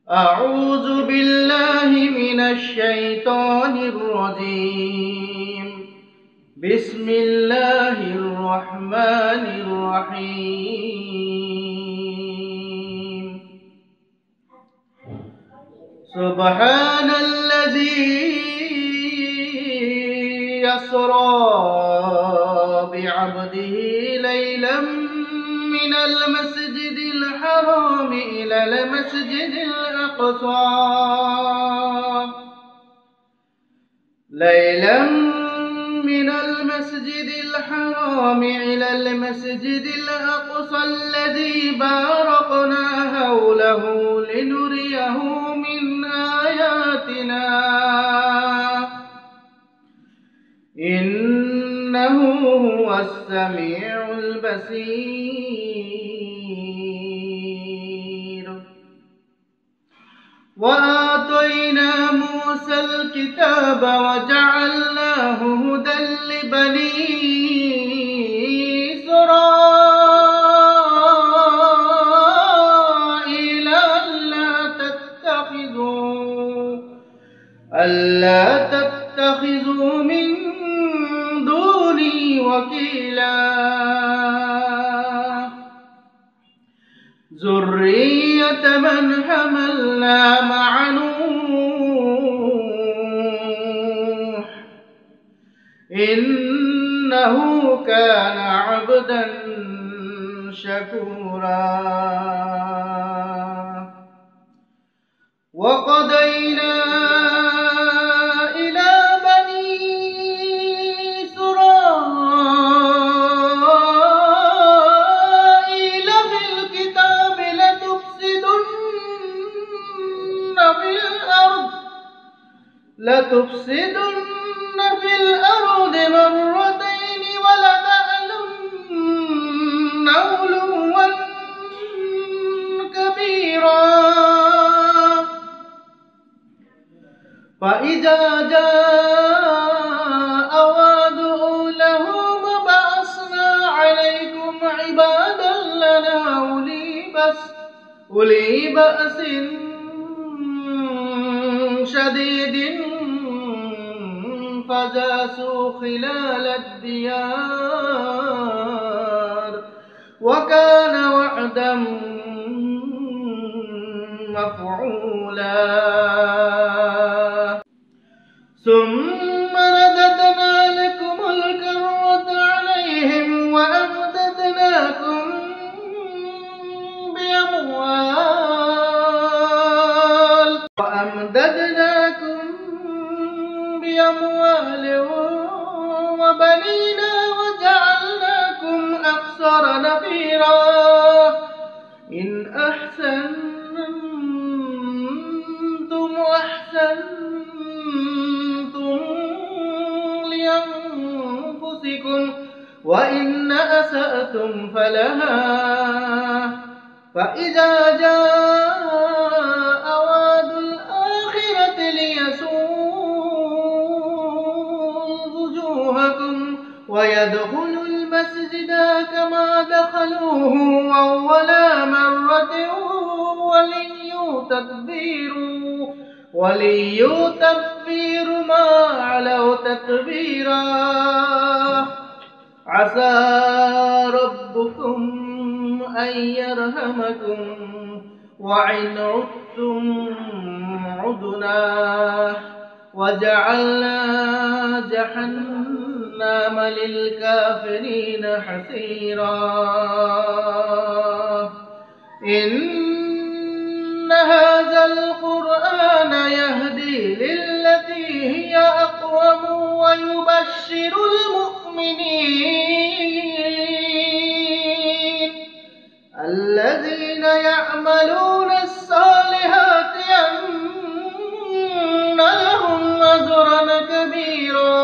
أعوذ بالله من الشيطان الرجيم. بسم الله الرحمن الرحيم. سبحان الذي يسرى بعبده ليلا من المسجد الحرام إلى المسجد الأقصى الذي باركنا حوله لنريه من آياتنا إنه هو السميع البصير. وآتينا موسى الكتاب وجعلناه هدى لبني إسرائيل ألا تتخذوا من دوني وكيلا ذرية من حملنا مع نوح إنه كان عبدا شكورا. وقضينا إلى بني إسرائيل في الكتاب لتفسدن في الأرض مرتين ولتعلن علوا كبيرا. فإذا جاء وعد أولاهما بعثنا عليكم عبادا لنا أولي بأس شديد فجاسوا خلال الديار وكان وعدا مفعولا. ثم رددنا لكم الكرة عليهم وأمددناكم بأموال وبنينا وجعلناكم أكثر نفيرا. إن أحسنتم أحسنتم لأنفسكم وإن أسأتم فلها. فإذا جاء وعد الآخرة ليسوءوا وجوهكم ويدخلوا المسجد كما دخلوه أول مرة وليوا تتبيروا ما علوا تتبيرا. عسى ربكم أن يرحمكم وإن عدتم عدنا وجعلنا جهنم للكافرين حصيرا. إن هذا القرآن يهدي للتي هي أقوم ويبشر المؤمنين الذين يعملون الصالحات أن لهم أجرا كبيرا.